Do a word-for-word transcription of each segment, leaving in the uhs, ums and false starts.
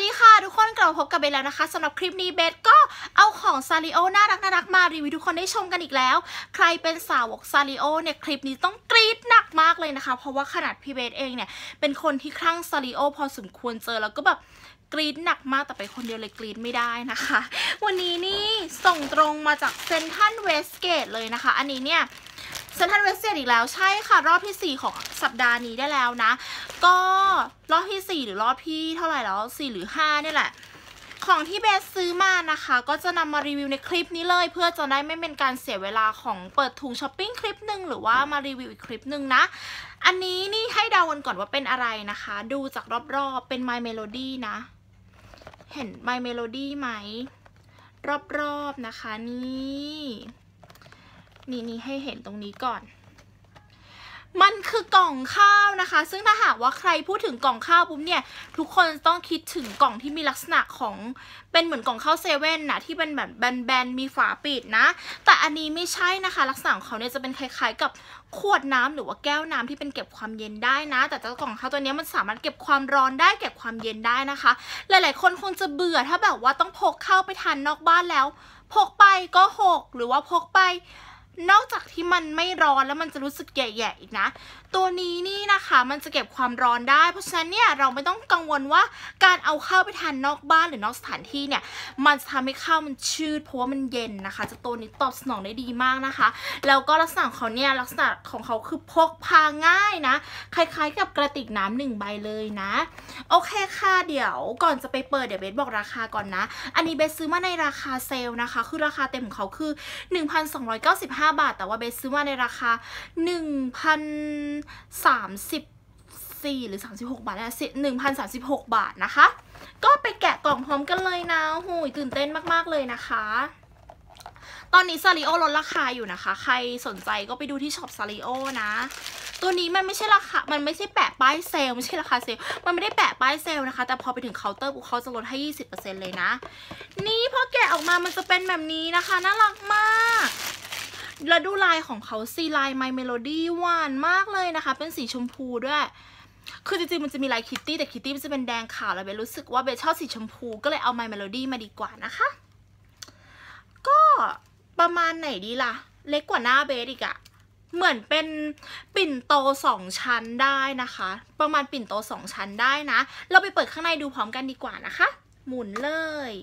ดีค่ะทุกคนกลับมาพบกับเบสแล้วนะคะสำหรับคลิปนี้เบสก็เอาของซาริโอน่ารักน่ารักมารีวิวทุกคนได้ชมกันอีกแล้วใครเป็นสาวกซาริโอเนี่ยคลิปนี้ต้องกรี๊ดหนักมากเลยนะคะเพราะว่าขนาดพี่เบสเองเนี่ยเป็นคนที่คลั่งซาริโอพอสมควรเจอแล้วก็แบบกรี๊ดหนักมากแต่ไปคนเดียวเลยกรี๊ดไม่ได้นะคะวันนี้นี่ส่งตรงมาจากเซ็นทรัลเวสเกตเลยนะคะอันนี้เนี่ยเซ็นทรัลเวสเกตอีกแล้วใช่ค่ะรอบที่สี่ของสัปดาห์นี้ได้แล้วนะก็รอบที่สี่หรือรอบที่เท่าไหร่แล้วสี่หรือห้านี่แหละของที่เบสซื้อมานะคะก็จะนำมารีวิวในคลิปนี้เลยเพื่อจะได้ไม่เป็นการเสียเวลาของเปิดถุงช้อปปิ้งคลิปหนึ่งหรือว่ามารีวิวอีกคลิปหนึ่งนะอันนี้นี่ให้เดากันก่อนว่าเป็นอะไรนะคะดูจากรอบๆเป็น My Melody นะเห็น My Melody ไหมรอบๆนะคะนี่นี่นี่ให้เห็นตรงนี้ก่อนมันคือกล่องข้าวนะคะซึ่งถ้าหากว่าใครพูดถึงกล่องข้าวปุ๊บเนี่ยทุกคนต้องคิดถึงกล่องที่มีลักษณะของเป็นเหมือนกล่องข้าวเซเว่นนะที่เป็นแบบแบนๆมีฝาปิดนะแต่อันนี้ไม่ใช่นะคะลักษณะของเขาเนี่ยจะเป็นคล้ายๆกับขวดน้ำหรือว่าแก้วน้ำที่เป็นเก็บความเย็นได้นะแต่เจ้ากล่องข้าวตัวนี้มันสามารถเก็บความร้อนได้เก็บความเย็นได้นะคะหลายๆคนคงจะเบื่อถ้าแบบว่าต้องพกข้าวไปทานนอกบ้านแล้วพกไปก็หกหรือว่าพกไปนอกจากที่มันไม่ร้อนแล้วมันจะรู้สึกแย่ๆอีกนะตัวนี้นี่นะคะมันจะเก็บความร้อนได้เพราะฉะนั้นเนี่ยเราไม่ต้องกังวลว่าการเอาข้าวไปทานนอกบ้านหรือนอกสถานที่เนี่ยมันจะทำให้ข้าวมันชืดเพราะว่ามันเย็นนะคะจะตัวนี้ตอบสนองได้ดีมากนะคะแล้วก็ลักษณะของเขาเนี่ยลักษณะของเขาคือพกพาง่ายนะคล้ายๆกับกระติกน้ำหนึ่งใบเลยนะโอเคค่ะเดี๋ยวก่อนจะไปเปิดเดี๋ยวเบสบอกราคาก่อนนะอันนี้เบสซื้อมาในราคาเซลล์นะคะคือราคาเต็มของเขาคือ หนึ่งพันสองร้อยเก้าสิบห้า บาทแต่ว่าเบสซื้อมาในราคา หนึ่งพันสามสิบสี่ หรือสามสิบหกบาทนะ หนึ่งพันสามสิบหก บาทนะคะก็ไปแกะกล่องพร้อมกันเลยนะหูยตื่นเต้นมากๆเลยนะคะตอนนี้ซาริโอลดราคาอยู่นะคะใครสนใจก็ไปดูที่ช็อปซาริโอนะตัวนี้มันไม่ใช่ราคามันไม่ใช่แปะป้ายเซลล์ไม่ใช่ราคาเซลล์มันไม่ได้แปะป้ายเซลล์นะคะแต่พอไปถึงเคาน์เตอร์ปุ๊บเขาจะลดให้ ยี่สิบเปอร์เซ็นต์ เลยนะนี่พอแกะออกมามันจะเป็นแบบนี้นะคะน่ารักมากแล้วดูลายของเขาสีลาย My Melody หวานมากเลยนะคะเป็นสีชมพูด้วยคือจริงๆมันจะมีลายคิตตี้แต่คิตตี้มันจะเป็นแดงขาวแล้วเบสรู้สึกว่าเบสชอบสีชมพูก็เลยเอา My Melody มาดีกว่านะคะก็ประมาณไหนดีล่ะเล็กกว่าหน้าเบสอีกอะเหมือนเป็นปิ่นโตสองชั้นได้นะคะประมาณปิ่นโตสองชั้นได้นะเราไปเปิดข้างในดูพร้อมกันดีกว่านะคะหมุนเลย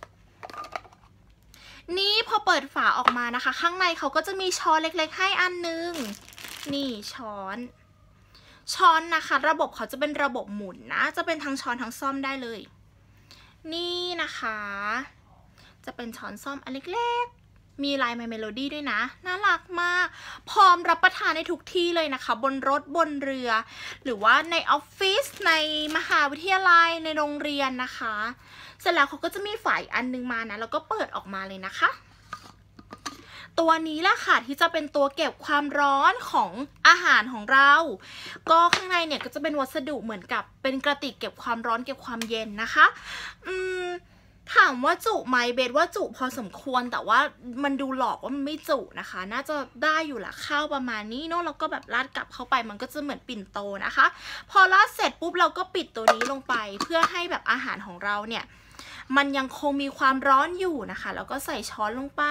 นี่พอเปิดฝาออกมานะคะข้างในเขาก็จะมีช้อนเล็กๆให้อันนึงนี่ช้อนช้อนนะคะระบบเขาจะเป็นระบบหมุนนะจะเป็นทั้งช้อนทั้งซ่อมได้เลยนี่นะคะจะเป็นช้อนซ่อมอันเล็กๆมีลาย My Melody ด้วยนะน่ารักมากพร้อมรับประทานในทุกที่เลยนะคะบนรถบนเรือหรือว่าในออฟฟิศในมหาวิทยาลัยในโรงเรียนนะคะเสร็จแล้วเขาก็จะมีฝาอีกอันนึงมานะแล้วก็เปิดออกมาเลยนะคะตัวนี้แหละค่ะที่จะเป็นตัวเก็บความร้อนของอาหารของเราก็ข้างในเนี่ยก็จะเป็นวัสดุเหมือนกับเป็นกระติกเก็บความร้อนเก็บความเย็นนะคะอืมถามว่าจุไหมเบสว่าจุพอสมควรแต่ว่ามันดูหลอกว่ามันไม่จุนะคะน่าจะได้อยู่ละข้าวประมาณนี้เนาะแล้วก็แบบราดกลับเข้าไปมันก็จะเหมือนปิ่นโตนะคะพอราดเสร็จปุ๊บเราก็ปิดตัวนี้ลงไปเพื่อให้แบบอาหารของเราเนี่ยมันยังคงมีความร้อนอยู่นะคะแล้วก็ใส่ช้อนลงไป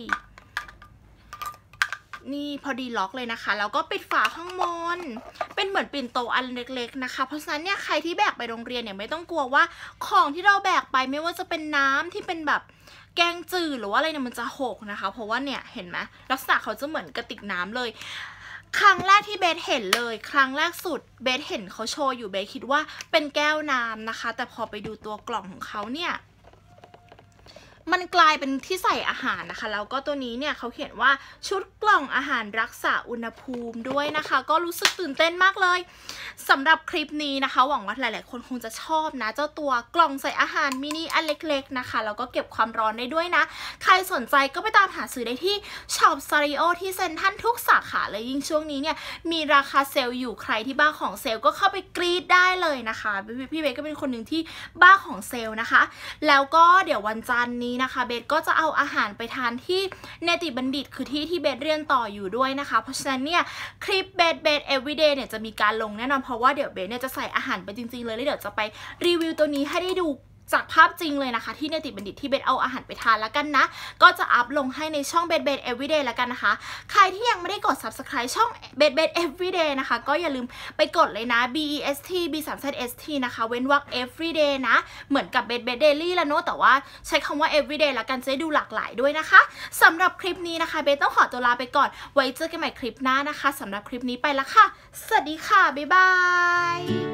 นี่พอดีล็อกเลยนะคะแล้วก็ปิดฝาข้างบนเป็นเหมือนปิ่นโตอันเล็กๆนะคะเพราะฉะนั้นเนี่ยใครที่แบกไปโรงเรียนเนี่ยไม่ต้องกลัวว่าของที่เราแบกไปไม่ว่าจะเป็นน้ำที่เป็นแบบแกงจืดหรือว่าอะไรเนี่ยมันจะหกนะคะเพราะว่าเนี่ยเห็นไหมลักษณะเขาจะเหมือนกระติกน้ำเลยครั้งแรกที่เบสเห็นเลยครั้งแรกสุดเบสเห็นเขาโชว์อยู่เบสคิดว่าเป็นแก้วน้ำนะคะแต่พอไปดูตัวกล่องของเขาเนี่ยมันกลายเป็นที่ใส่อาหารนะคะแล้วก็ตัวนี้เนี่ยเขาเขียนว่าชุดกล่องอาหารรักษาอุณหภูมิด้วยนะคะก็รู้สึกตื่นเต้นมากเลยสำหรับคลิปนี้นะคะหวังว่าหลายๆคนคงจะชอบนะเจ้าตัวกล่องใส่อาหารมินิอันเล็กๆนะคะแล้วก็เก็บความร้อนได้ด้วยนะใครสนใจก็ไปตามหาซื้อได้ที่ช็อปซาริโอที่เซ็นทรัลทุกสาขาเลยยิ่งช่วงนี้เนี่ยมีราคาเซลล์อยู่ใครที่บ้าของเซลล์ก็เข้าไปกรี๊ดได้เลยนะคะพี่เบสก็เป็นคนหนึ่งที่บ้าของเซลล์นะคะแล้วก็เดี๋ยววันจันทร์นี้นะคะเบสก็จะเอาอาหารไปทานที่เนติบัณฑิตคือที่ที่เบสเรียนต่ออยู่ด้วยนะคะเพราะฉะนั้นเนี่ยคลิปเบสเบส everyday เนี่ยจะมีการลงแน่นอนเพราะว่าเดี๋ยวเบสเนี่ยจะใส่อาหารไปจริงๆเลยแล้วเดี๋ยวจะไปรีวิวตัวนี้ให้ได้ดูจากภาพจริงเลยนะคะที่เนติบัณฑิตที่เบสเอาอาหารไปทานแล้วกันนะก็จะอัพลงให้ในช่องเบสเบส everyday แล้วกันนะคะใครที่ยังไม่ได้กด subscribe ช่องเบสเบส everyday นะคะก็อย่าลืมไปกดเลยนะ b e s t b สาม z s t นะคะเว้นวรรค everyday นะเหมือนกับเบสเบส daily แล้วเนอะแต่ว่าใช้คำว่า everyday แล้วกันจะได้ดูหลากหลายด้วยนะคะสำหรับคลิปนี้นะคะเบสต้องขอตัวลาไปก่อนไว้เจอกันใหม่คลิปหน้านะคะสำหรับคลิปนี้ไปละค่ะสวัสดีค่ะบ๊ายบาย